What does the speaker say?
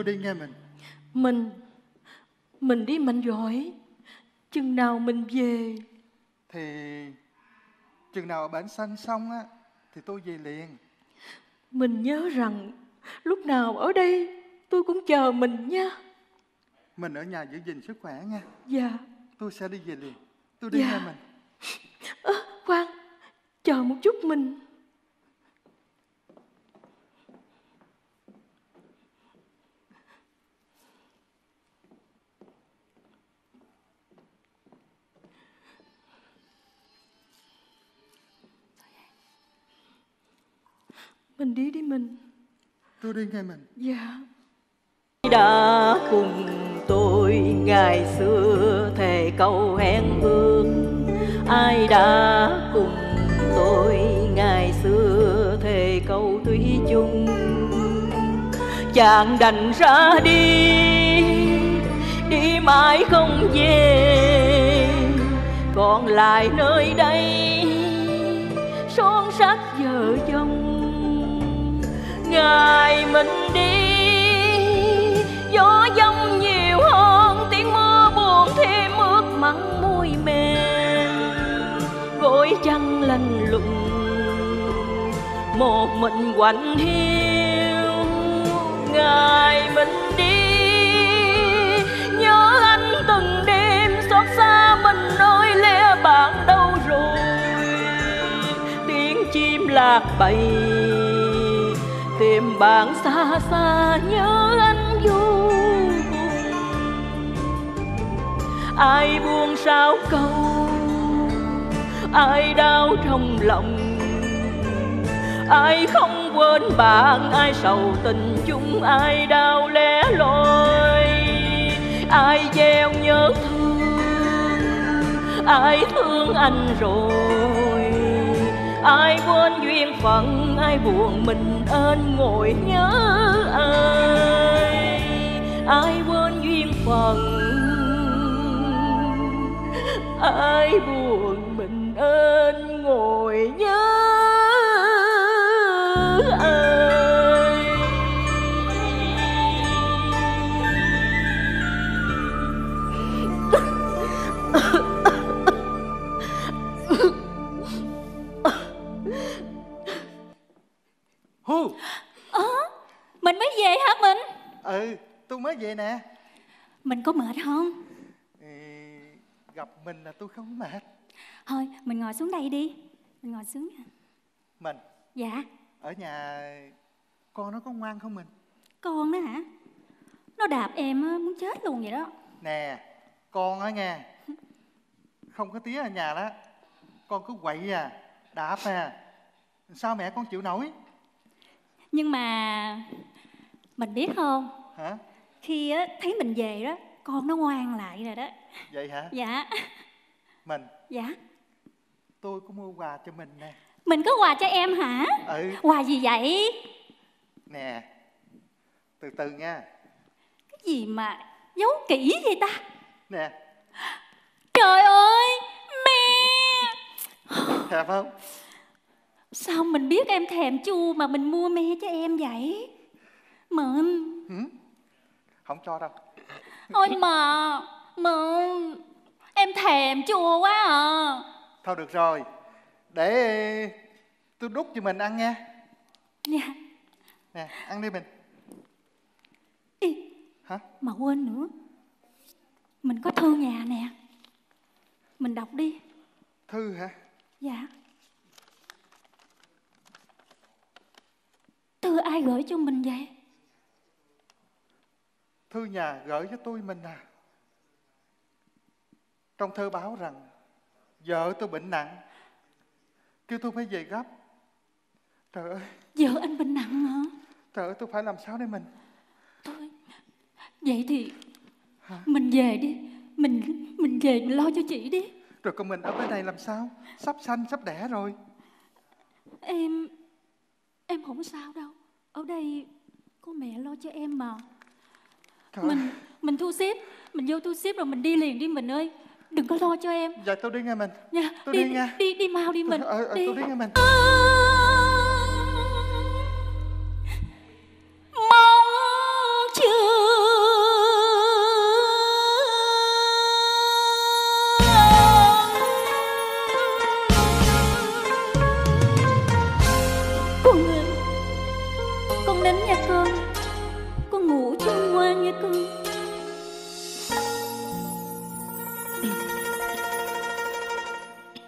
Tôi đi nghe mình. Mình đi mạnh giỏi. Chừng nào mình về? Thì chừng nào ở Bản Xanh xong á thì tôi về liền. Mình nhớ rằng lúc nào ở đây tôi cũng chờ mình nha. Mình ở nhà giữ gìn sức khỏe nha. Dạ. Tôi sẽ đi về liền. Tôi đi nghe mình. Khoan, chờ một chút mình. Mình đi mình. Tôi đi nghe mình. Dạ. Đã cùng tôi ngày xưa thề câu hẹn ước, ai đã cùng tôi ngày xưa thề câu thủy chung. Chàng đành ra đi mãi không về, còn lại nơi đây son sắt vợ chồng. Ngày mình đi gió giông nhiều hơn, tiếng mưa buồn thêm ướt mặn môi mềm, gối chăn lạnh lùng một mình quạnh hiu. Ngày mình đi nhớ anh từng đêm, xót xa mình ơi lẽ bạn đâu rồi. Tiếng chim lạc bầy tìm bạn xa xa, nhớ anh vô cùng. Ai buông sao câu, ai đau trong lòng, ai không quên bạn, ai sầu tình chung, ai đau lẻ loi, ai gieo nhớ thương, ai thương anh rồi, ai quên duyên phận, ai buồn mình ên ngồi nhớ ai quên duyên phận, ai buồn mình ên ngồi nhớ ai. Mình mới về hả mình? Tôi mới về nè. Mình có mệt không? Gặp mình là tôi không mệt. Thôi mình ngồi xuống đây đi. Mình ngồi xuống. Mình? Dạ. Ở nhà con nó có ngoan không mình? Con đó hả? Nó đạp em muốn chết luôn vậy đó. Nè, con á nghe, không có tía ở nhà đó, con cứ quậy đạp sao mẹ con chịu nổi? Nhưng mà mình biết không? Hả? Khi thấy mình về đó, con nó ngoan lại rồi đó. Vậy hả? Dạ. Mình? Dạ. Tôi có mua quà cho mình nè. Mình có quà cho em hả? Quà gì vậy? Nè, từ từ nha. Cái gì mà giấu kỹ vậy ta? Nè. Trời ơi, mẹ! Thèm không? Sao mình biết em thèm chua mà mình mua me cho em vậy? Mình không cho đâu. Ôi mà em thèm chua quá à. Thôi được rồi, để tôi đút cho mình ăn nha. Dạ. Nè, ăn đi mình. Hả? Mà quên nữa, mình có thư nhà nè, mình đọc đi. Thư hả? Dạ. Thư ai gửi cho mình vậy? Thư nhà gửi cho tôi mình à. Trong thơ báo rằng vợ tôi bệnh nặng, kêu tôi phải về gấp. Trời ơi. Vợ anh bệnh nặng hả? Trời ơi, tôi phải làm sao đây mình? Thôi, vậy thì mình về đi. Mình về mình lo cho chị đi. Rồi còn mình ở bên này làm sao? Sắp sanh sắp đẻ rồi. Em không sao đâu. Ở đây có mẹ lo cho em mà. Trời Mình thu xếp. Mình vô thu xếp rồi mình đi liền đi mình ơi. Đừng có lo cho em. Dạ tôi đi nghe mình. Nha. Tôi đi nha. Đi mau đi mình. Đi. Tôi đi nghe mình. Mong chưa đến nha cô.